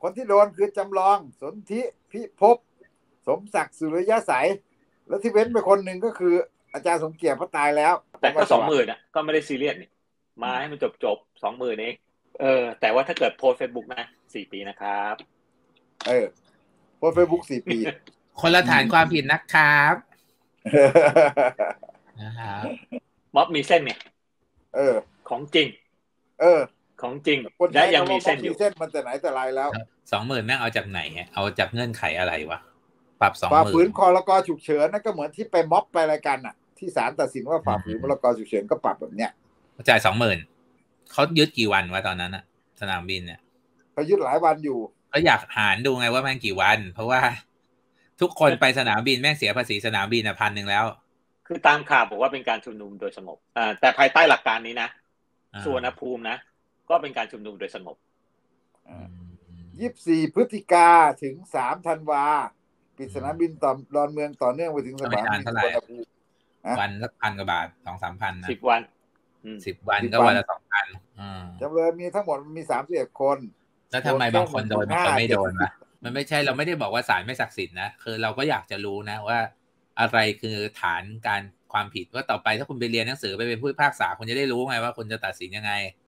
คนที่โดนคือจำลองสนธิพิภพสมศักดิ์สุริยะใสแล้วที่เว้นไปคนหนึ่งก็คืออาจารย์สมเกียรติเพราะตายแล้วแต่ก็20,000อ่ะก็ไม่ได้ซีเรียสนี่มาให้มันจบ20,000เองแต่ว่าถ้าเกิดโพสเฟซบุ๊กนะ4 ปีนะครับโพสเฟซบุ๊ก4 ปีคนละฐานความผิดนะครับนะครับม็อบมีเส้นเนี่ยของจริงของจริงและยังมีเส้นอยู่เส้นมันแต่ไหนแต่ไรแล้ว 20,000แม่งเอาจากไหนเอาจากเงื่อนไขอะไรวะปรับ20,000 ฝ่าฝืนพรกฉุกเฉินนั่นก็เหมือนที่ไปม็อบไปอะไรกันอ่ะที่ศาลตัดสินว่าฝ่าฝืนพรกฉุกเฉินก็ปรับแบบเนี้ยจ่าย20,000เขายึดกี่วันวะตอนนั้นอะสนามบินเนี่ยเขายึดหลายวันอยู่เขาอยากหารดูไงว่าแม่งกี่วันเพราะว่าทุกคนไปสนามบินแม่งเสียภาษีสนามบิน1,000แล้วคือตามข่าวบอกว่าเป็นการชุมนุมโดยสงบแต่ภายใต้หลักการนี้นะสุวรรณภูมินะก็เป็นการชุมนุมโดยสงบ 24 พฤศจิกาถึง3 ธันวาปิดสนามบินดอนเมืองต่อเนื่องไปถึงสนามบินสุวรรณภูมิวันละ1,000 กว่าบาท 2-3 พันนะ 10 วัน 10 วันก็วันละ 2,000 จำเลยมีทั้งหมดมี31 คนแล้วทำไมบางคนโดนบางคนไม่โดนล่ะมันไม่ใช่เราไม่ได้บอกว่าศาลไม่ศักดิ์สิทธิ์นะคือเราก็อยากจะรู้นะว่าอะไรคือฐานการความผิดว่าต่อไปถ้าคุณไปเรียนหนังสือไปเป็นผู้พิพากษาคุณจะได้รู้ไงว่าคุณจะตัดสินยังไง